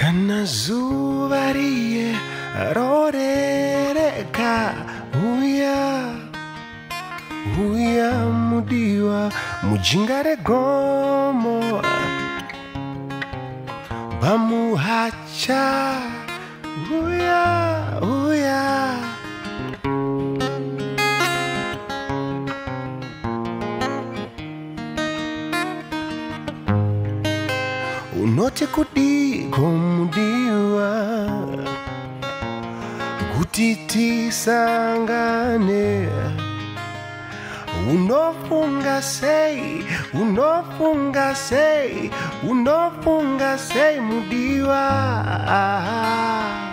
Kana zuva riye rorereka uya mudiwa mujingare gomo Pamuhacha uya unote kudi komudiwa kutiti sangane unofunga sei mudiwa